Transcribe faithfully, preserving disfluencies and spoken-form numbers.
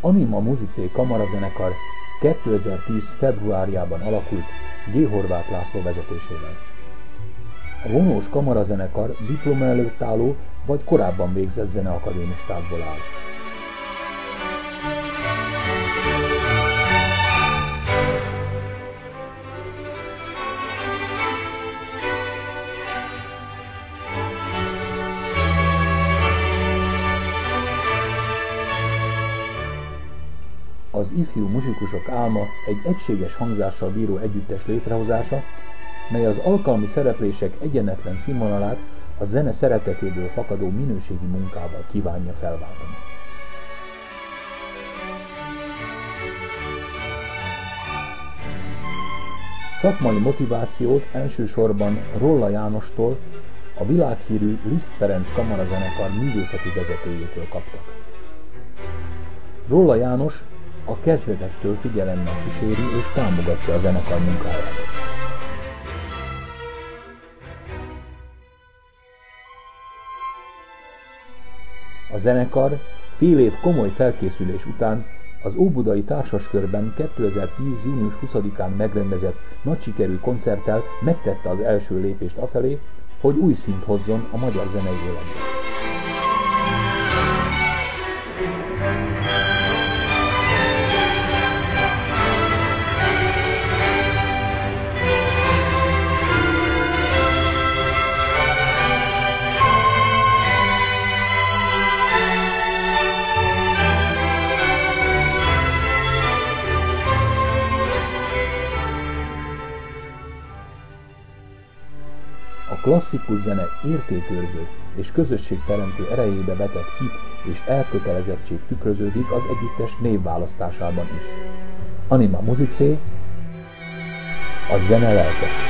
Anima Musicé kamarazenekar kétezer-tíz februárjában alakult G. Horváth László vezetésével. A vonós kamarazenekar diploma előtt álló vagy korábban végzett zeneakadémistákból áll. Az ifjú muzsikusok álma egy egységes hangzással bíró együttes létrehozása, mely az alkalmi szereplések egyenetlen színvonalát a zene szeretetéből fakadó minőségi munkával kívánja felváltani. Szakmai motivációt elsősorban Rolla Jánostól, a világhírű Liszt Ferenc kamarazenekar művészeti vezetőjétől kaptak. Rolla János a kezdetektől figyelemmel kíséri és támogatja a zenekar munkáját. A zenekar fél év komoly felkészülés után az óbudai Társaskörben kétezer-tíz június huszadikán megrendezett nagy sikerű koncerttel megtette az első lépést afelé, hogy új színt hozzon a magyar zenei életbe. A klasszikus zene értékőrző és közösségteremtő erejébe vetett hit és elkötelezettség tükröződik az együttes névválasztásában is. Anima Musicé, a zene lelke.